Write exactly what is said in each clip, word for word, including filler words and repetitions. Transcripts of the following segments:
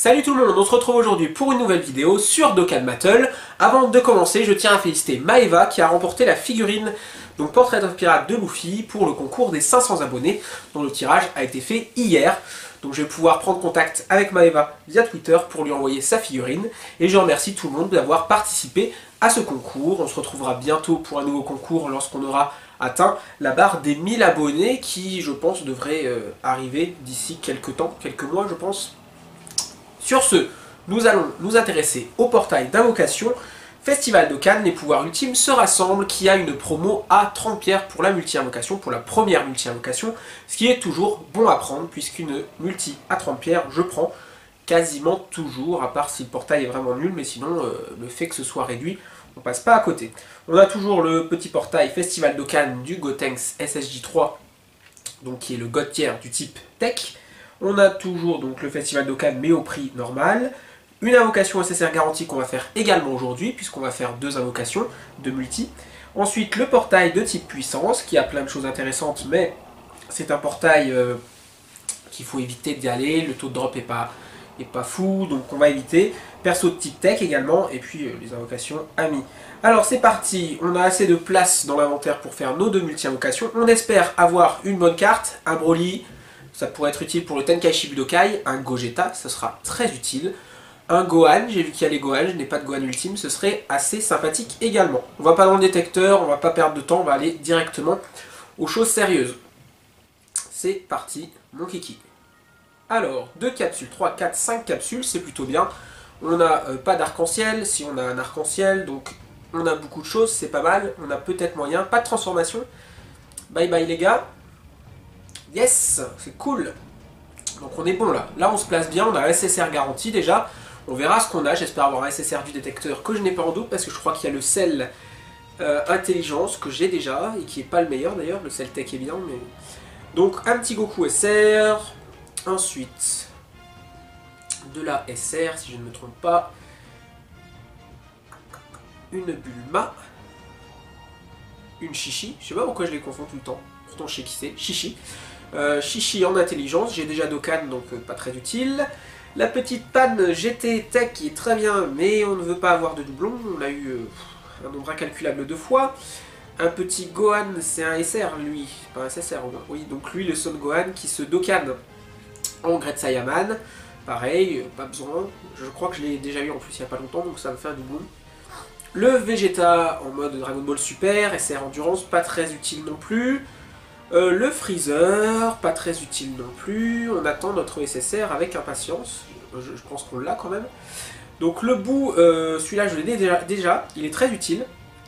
Salut tout le monde, on se retrouve aujourd'hui pour une nouvelle vidéo sur Dokkan Battle. Avant de commencer, je tiens à féliciter Maeva qui a remporté la figurine donc Portrait of Pirate de Luffy pour le concours des cinq cents abonnés dont le tirage a été fait hier. Donc je vais pouvoir prendre contact avec Maeva via Twitter pour lui envoyer sa figurine. Et je remercie tout le monde d'avoir participé à ce concours. On se retrouvera bientôt pour un nouveau concours lorsqu'on aura atteint la barre des mille abonnés qui, je pense, devrait euh, arriver d'ici quelques temps, quelques mois je pense. Sur ce, nous allons nous intéresser au portail d'invocation. Festival Dokkan, les pouvoirs ultimes se rassemblent, qui a une promo à trente pierres pour la multi-invocation, pour la première multi-invocation, ce qui est toujours bon à prendre, puisqu'une multi à trente pierres, je prends quasiment toujours, à part si le portail est vraiment nul, mais sinon, euh, le fait que ce soit réduit, on passe pas à côté. On a toujours le petit portail Festival Dokkan du Gotenks S S J trois, donc qui est le God tier du type Tech. On a toujours donc le Festival Dokkan, mais au prix normal. Une invocation S S R garantie qu'on va faire également aujourd'hui, puisqu'on va faire deux invocations de multi. Ensuite, le portail de type puissance, qui a plein de choses intéressantes, mais c'est un portail euh, qu'il faut éviter d'y aller. Le taux de drop est pas, est pas fou, donc on va éviter. Perso de type tech également, et puis euh, les invocations amis. Alors c'est parti, on a assez de place dans l'inventaire pour faire nos deux multi-invocations. On espère avoir une bonne carte, un Broly, ça pourrait être utile pour le Tenkaichi Budokai, un Gogeta, ce sera très utile. Un Gohan, j'ai vu qu'il y a les Gohan, je n'ai pas de Gohan ultime, ce serait assez sympathique également. On va pas dans le détecteur, on va pas perdre de temps, on va aller directement aux choses sérieuses. C'est parti, mon kiki. Alors, deux capsules, trois, quatre, cinq capsules, c'est plutôt bien. On n'a euh, pas d'arc-en-ciel, si on a un arc-en-ciel, donc on a beaucoup de choses, c'est pas mal. On a peut-être moyen, pas de transformation. Bye bye les gars. Yes, c'est cool. Donc on est bon là. Là on se place bien, on a un S S R garanti déjà. On verra ce qu'on a, j'espère avoir un S S R du détecteur que je n'ai pas en doute parce que je crois qu'il y a le sel euh, intelligence que j'ai déjà et qui est pas le meilleur d'ailleurs, le sel tech est bien mais... Donc un petit Goku S R, ensuite de la S R si je ne me trompe pas, une Bulma, une Chichi, je sais pas pourquoi je les confonds tout le temps, pourtant je sais qui c'est, Chichi. Euh, Chichi en intelligence, j'ai déjà Dokkan donc euh, pas très utile. La petite panne G T Tech qui est très bien mais on ne veut pas avoir de doublon, on a eu euh, un nombre incalculable de fois. Un petit Gohan, c'est un S R lui, pas un S S R, oui, donc lui le Son Gohan qui se Dokkan en Great Saiyaman. Pareil, euh, pas besoin, je crois que je l'ai déjà eu en plus il n'y a pas longtemps donc ça me fait un doublon. Le Vegeta en mode Dragon Ball Super, S R Endurance, pas très utile non plus. Euh, le Freezer, pas très utile non plus. On attend notre S S R avec impatience. Je, je pense qu'on l'a quand même. Donc le bout, euh, celui-là je l'ai déjà, déjà, il est très utile.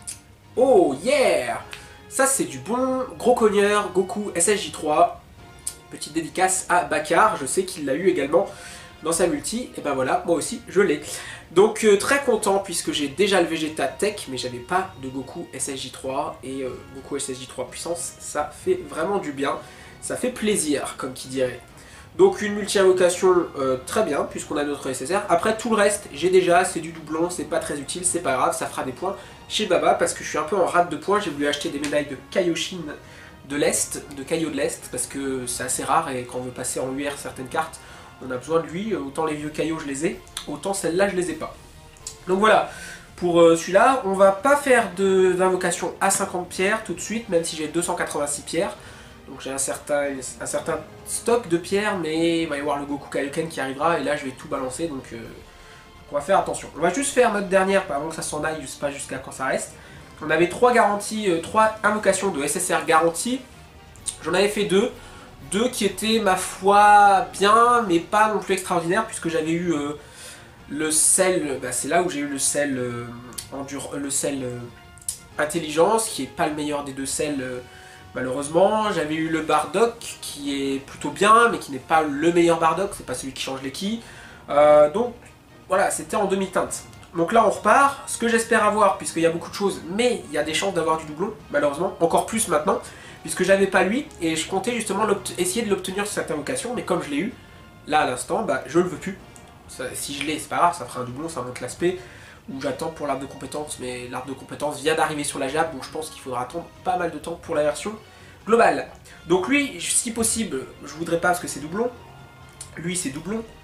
Oh yeah! Ça c'est du bon. Gros cogneur, Goku S S J trois. Petite dédicace à Bakar, je sais qu'il l'a eu également dans sa multi. Et ben voilà, moi aussi je l'ai. Donc euh, très content puisque j'ai déjà le Vegeta Tech mais j'avais pas de Goku S S J trois et euh, Goku S S J trois puissance ça fait vraiment du bien, ça fait plaisir comme qui dirait. Donc une multi-invocation euh, très bien puisqu'on a notre S S R. Après tout le reste j'ai déjà, c'est du doublon, c'est pas très utile, c'est pas grave, ça fera des points chez Baba parce que je suis un peu en rate de points, j'ai voulu acheter des médailles de Kaioshin de l'Est, de Kaio de l'Est parce que c'est assez rare et quand on veut passer en U R certaines cartes on a besoin de lui, autant les vieux caillots je les ai, autant celles-là je les ai pas. Donc voilà, pour euh, celui-là, on va pas faire d'invocation à cinquante pierres tout de suite, même si j'ai deux cent quatre-vingt-six pierres. Donc j'ai un certain, un certain stock de pierres, mais il va y avoir le Goku Kaioken qui arrivera, et là je vais tout balancer, donc euh, on va faire attention. On va juste faire notre dernière, avant que ça s'en aille, je sais pas jusqu'à quand ça reste. On avait trois garanties, euh, trois invocations de S S R garanties, j'en avais fait deux. Deux qui étaient, ma foi, bien, mais pas non plus extraordinaires, puisque j'avais eu euh, le sel, bah c'est là où j'ai eu le sel, euh, endure, le sel euh, intelligence, qui est pas le meilleur des deux sels, euh, malheureusement. J'avais eu le Bardock, qui est plutôt bien, mais qui n'est pas le meilleur Bardock, c'est pas celui qui change les ki. Euh, donc, voilà, c'était en demi-teinte. Donc là, on repart. Ce que j'espère avoir, puisqu'il y a beaucoup de choses, mais il y a des chances d'avoir du doublon, malheureusement, encore plus maintenant. Puisque j'avais pas lui, et je comptais justement essayer de l'obtenir sur cette invocation, mais comme je l'ai eu, là à l'instant, bah je le veux plus. Ça, si je l'ai, c'est pas grave, ça fera un doublon, ça monte l'aspect, ou j'attends pour l'arbre de compétences, mais l'arbre de compétences vient d'arriver sur la Jab, donc je pense qu'il faudra attendre pas mal de temps pour la version globale. Donc lui, si possible, je voudrais pas parce que c'est doublon, lui c'est doublon,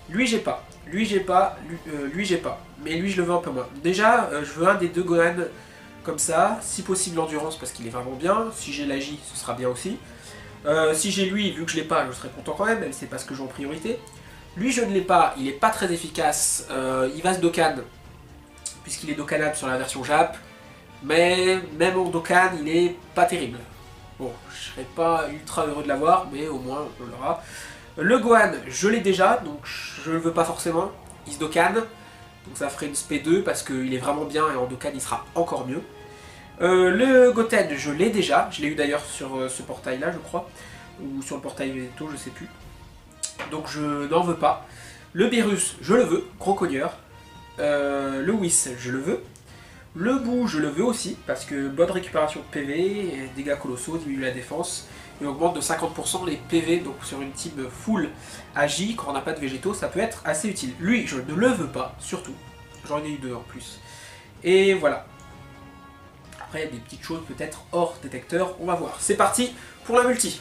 Lui j'ai pas, lui j'ai pas, lui, euh, lui j'ai pas, mais lui je le veux un peu moins. Déjà, euh, je veux un des deux Gohan comme ça, si possible l'endurance parce qu'il est vraiment bien, si j'ai l'Agi ce sera bien aussi. Euh, si j'ai lui, vu que je l'ai pas, je serai content quand même, même si c'est pas ce que j'ai en priorité. Lui je ne l'ai pas, il est pas très efficace, euh, il va se Dokkan, puisqu'il est Dokkanable sur la version Jap, mais même en Dokkan il est pas terrible. Bon, je serais pas ultra heureux de l'avoir, mais au moins on l'aura. Le Gohan, je l'ai déjà, donc je le veux pas forcément. Il se Dokkan, donc ça ferait une S P deux parce qu'il est vraiment bien et en Dokkan il sera encore mieux. Euh, le Goten, je l'ai déjà, je l'ai eu d'ailleurs sur euh, ce portail là je crois, ou sur le portail Veto, je sais plus. Donc je n'en veux pas. Le Beerus, je le veux, gros cogneur. Euh, le Whis, je le veux. Le Boo, je le veux aussi, parce que bonne récupération de P V, dégâts colossaux, diminue la défense, et augmente de cinquante pour cent les P V, donc sur une team full Agi, quand on n'a pas de végétaux, ça peut être assez utile. Lui, je ne le veux pas, surtout. J'en ai eu deux en plus. Et voilà. Après, il y a des petites choses peut-être hors détecteur, on va voir. C'est parti pour la multi.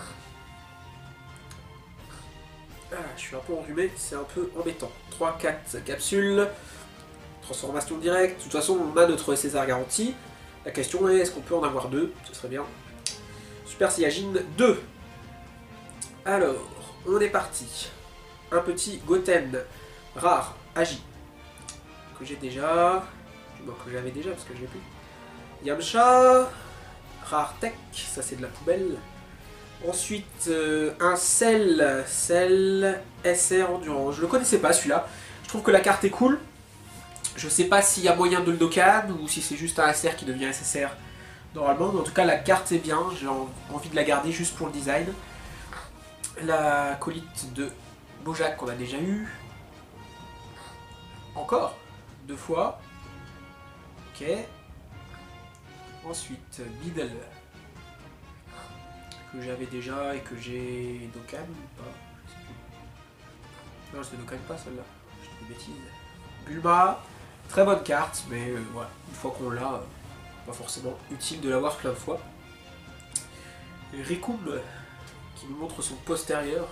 Ah, je suis un peu enrhumé, c'est un peu embêtant. trois quatre capsules. Transformation directe, de toute façon on a notre S S R garanti. La question est, est-ce qu'on peut en avoir deux? Ce serait bien. Super Saiyajin deux. Alors, on est parti. Un petit Goten rare Agi que j'ai déjà. Bon, que j'avais déjà parce que je l'ai plus. Yamcha, rare Tech, ça c'est de la poubelle. Ensuite, euh, un Cell, Cell S R Endurance. Je le connaissais pas celui-là. Je trouve que la carte est cool. Je sais pas s'il y a moyen de le Dokkan ou si c'est juste un S R qui devient S S R normalement, mais en tout cas la carte est bien, j'ai envie de la garder juste pour le design. La colite de Bojack qu'on a déjà eu. Encore deux fois. Ok. Ensuite, Biddle que j'avais déjà et que j'ai Dokkan ou pas, je sais plus. Non, je ne Dokkan pas celle-là, je dis des bêtises. Bulma. Très bonne carte, mais euh, voilà, une fois qu'on l'a, euh, pas forcément utile de l'avoir plein de fois. Rikum, qui nous montre son postérieur.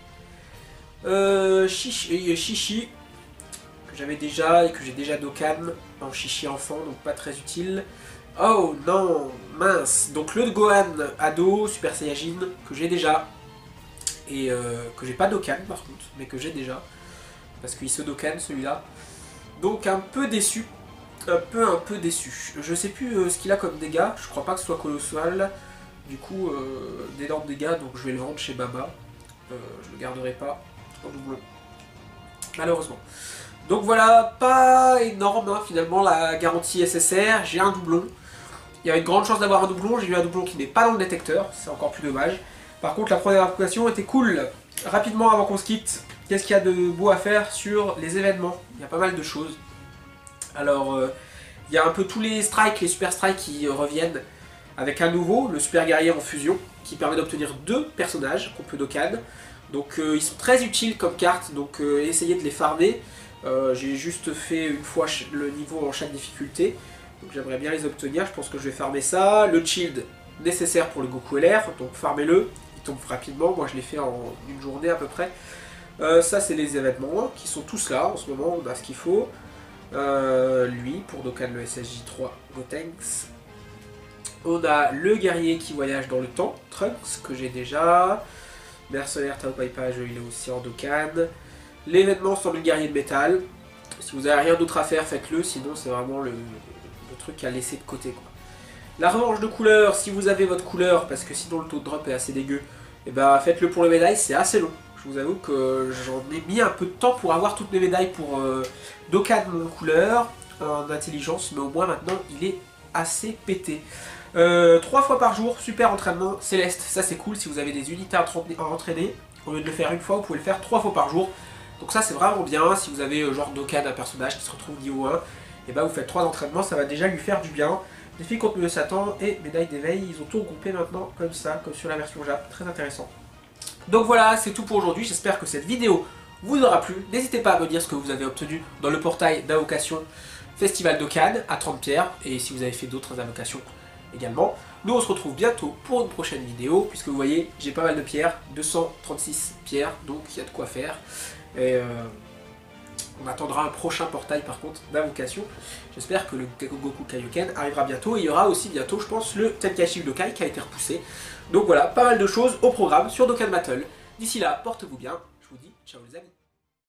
Euh, Chichi, Chichi, que j'avais déjà et que j'ai déjà Dokkan en Chichi enfant, donc pas très utile. Oh non, mince. Donc le Gohan ado, Super Saiyajin, que j'ai déjà, et euh, que j'ai pas Dokkan par contre, mais que j'ai déjà, parce qu'il se Dokkan celui-là. Donc un peu déçu, un peu un peu déçu. Je sais plus euh, ce qu'il a comme dégâts, je crois pas que ce soit colossal. Du coup, euh, d'énormes dégâts, donc je vais le vendre chez Baba. Euh, je le garderai pas en doublon, malheureusement. Donc voilà, pas énorme hein, finalement la garantie S S R, j'ai un doublon. Il y avait une grande chance d'avoir un doublon, j'ai eu un doublon qui n'est pas dans le détecteur, c'est encore plus dommage. Par contre la première application était cool. Rapidement avant qu'on se quitte, qu'est-ce qu'il y a de beau à faire sur les événements? Il y a pas mal de choses. Alors, euh, il y a un peu tous les strikes, les super strikes qui euh, reviennent avec un nouveau, le super guerrier en fusion, qui permet d'obtenir deux personnages qu'on peut Dokkan. Donc euh, ils sont très utiles comme cartes, donc euh, essayez de les farmer. Euh, J'ai juste fait une fois le niveau en chaque difficulté, donc j'aimerais bien les obtenir, je pense que je vais farmer ça. Le shield nécessaire pour le Goku L R, donc farmez-le, il tombe rapidement, moi je l'ai fait en une journée à peu près. Euh, ça c'est les événements qui sont tous là en ce moment, on a ce qu'il faut. Euh, lui pour Dokkan le S S J trois Gotenks. On a le guerrier qui voyage dans le temps, Trunks que j'ai déjà. Mercenaire Tao Pai Pai, il est aussi en Dokkan. L'événement sur le guerrier de métal. Si vous n'avez rien d'autre à faire, faites-le, sinon c'est vraiment le, le truc à laisser de côté quoi. La revanche de couleur, si vous avez votre couleur, parce que sinon le taux de drop est assez dégueu, et ben faites-le pour les médailles, c'est assez long. Je vous avoue que j'en ai mis un peu de temps pour avoir toutes mes médailles pour euh, Dokkan mon couleur, en intelligence, mais au moins maintenant il est assez pété. Euh, trois fois par jour, super entraînement Céleste, ça c'est cool si vous avez des unités à entraîner. Au lieu de le faire une fois, vous pouvez le faire trois fois par jour. Donc ça c'est vraiment bien, si vous avez euh, genre Dokkan, un personnage qui se retrouve niveau un, et bah vous faites trois entraînements, ça va déjà lui faire du bien. Défi contre le Satan et médaille d'éveil, ils ont tout regroupé maintenant comme ça, comme sur la version Jap, très intéressant. Donc voilà, c'est tout pour aujourd'hui, j'espère que cette vidéo vous aura plu. N'hésitez pas à me dire ce que vous avez obtenu dans le portail d'invocation Festival Dokkan à trente pierres, et si vous avez fait d'autres invocations également. Nous on se retrouve bientôt pour une prochaine vidéo, puisque vous voyez j'ai pas mal de pierres, deux cent trente-six pierres, donc il y a de quoi faire. Et euh, on attendra un prochain portail par contre d'invocation. J'espère que le Goku Kaioken arrivera bientôt. Et il y aura aussi bientôt, je pense, le Tenkaichi Budokai qui a été repoussé. Donc voilà, pas mal de choses au programme sur Dokkan Battle. D'ici là, portez-vous bien. Je vous dis ciao les amis.